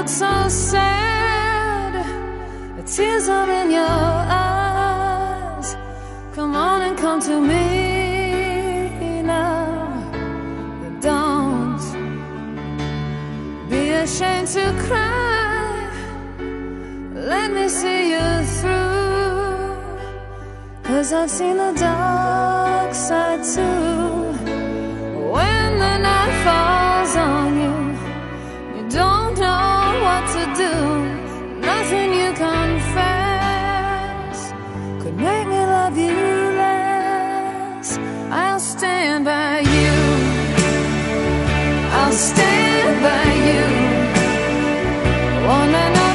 look so sad, the tears are in your eyes. Come on and come to me now. Don't be ashamed to cry. Let me see you through, 'cause I've seen the dark side too. When the night falls on you, you don't know what to do. Nothing you confess could make me love you less. I'll stand by you, I'll stand by you. Won't let no